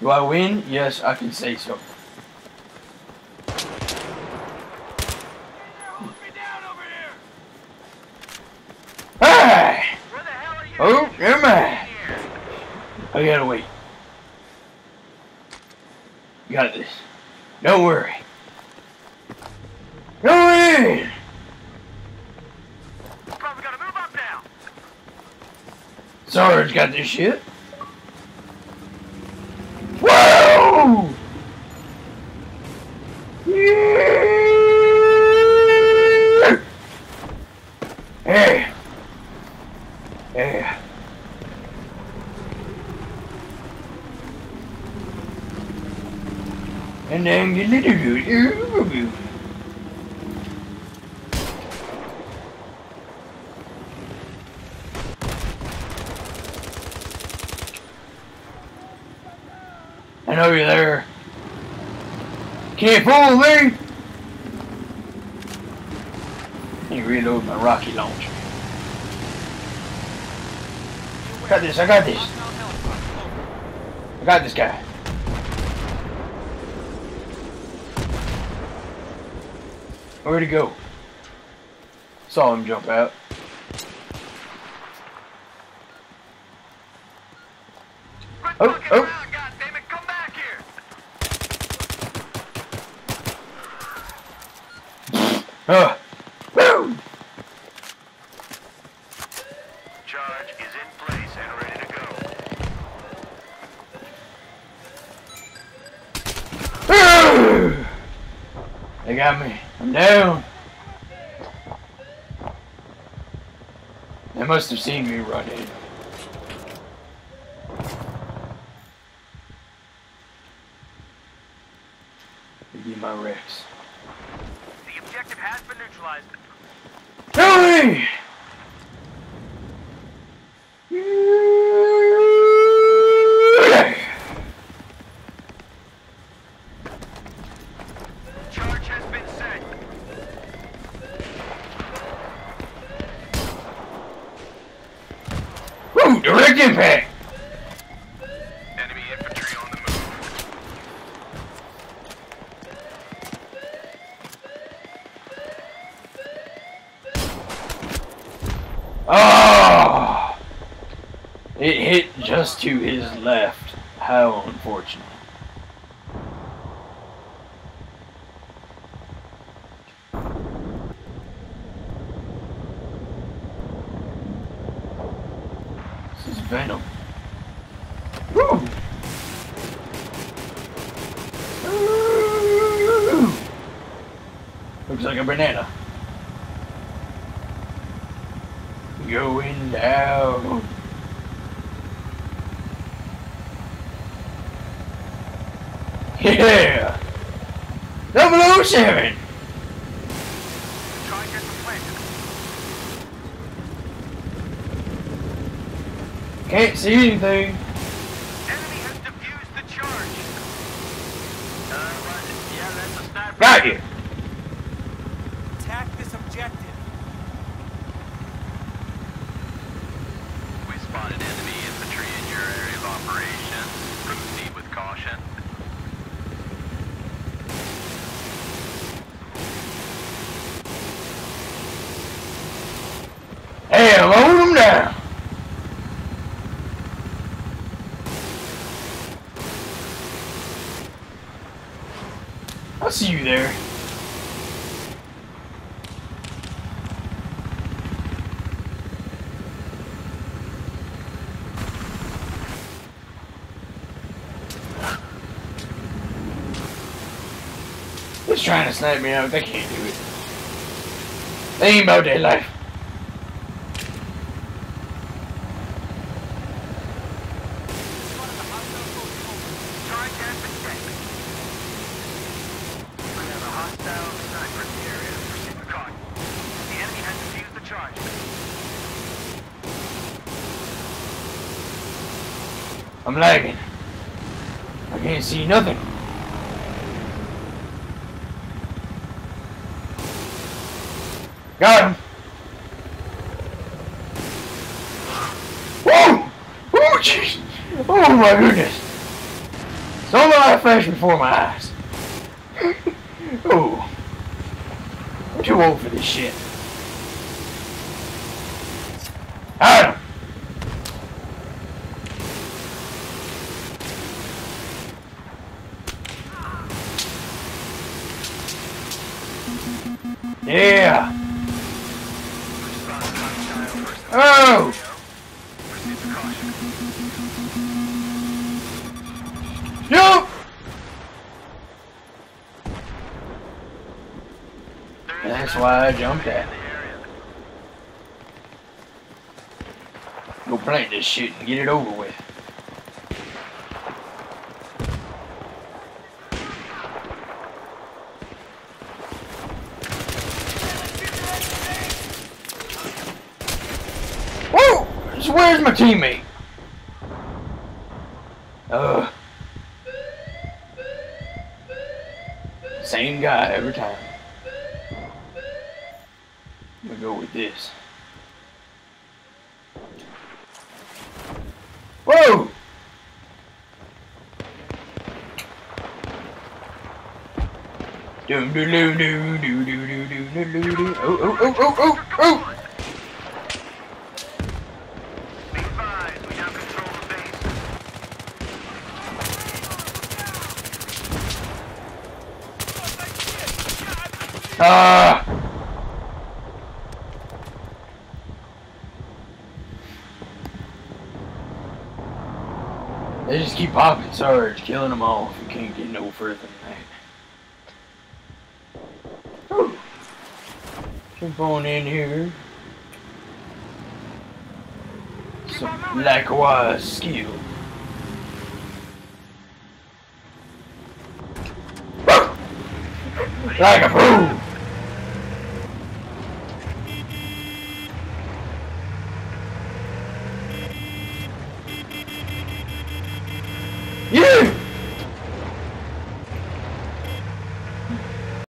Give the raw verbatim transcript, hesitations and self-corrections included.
Do I win? Yes, I can say so. Hey! Oh, never mind. I gotta wait. You got this. Don't worry. Go in! Probably gotta move up now. Sarge got this shit. Whoa! Yeah! Hey! Yeah. And then you little do. I know you're there. Can't fool me. Let me reload my rocket launcher. I got this, I got this. I got this guy. Where'd he go? Saw him jump out. Oh, oh. Uh, woo! Charge is in place and ready to go. Uh, they got me. I'm down. They must have seen me run in. Give me my Rex. The objective has been neutralized. Tony! Charge has been set. Woo! Direct impact! Enemy infantry on the move. Oh! It hit just to his left. How unfortunate. This is Venom. Woo! Woo! Looks like a banana. Going down. Yeah! double oh seven! Charge has been planted. Can't see anything. Enemy has defused the charge. Uh, what? Yeah, that's a sniper. Got you. Attack this objective. We spotted enemy infantry in your area of operation. Proceed with caution. Hey, load them down. I see you there. Just trying to snipe me out. They can't do it. They ain't about their life. Charge has been set. We have a hostile sniper in the area. Proceed with caution. The enemy has defused the charge. I'm lagging. I can't see nothing. Got him. Whoa! Oh, jeez. Oh, my goodness. Don't let that flash before my eyes. Oh. I'm too old for this shit. Adam! Yeah! Oh! No! That's why I jumped at it. Go plant this shit and get it over with. Whoa! So where's my teammate? Uh, same guy every time. I'm gonna go with this. Whoa! Do do do do do do do do do do. Oh oh oh oh oh oh! Be advised, we now control the base. Ah! They just keep popping Sarge, killing them all. You can't get no further than that. Ooh. Jump on in here. Some likewise skill. Like a fool! Yeah!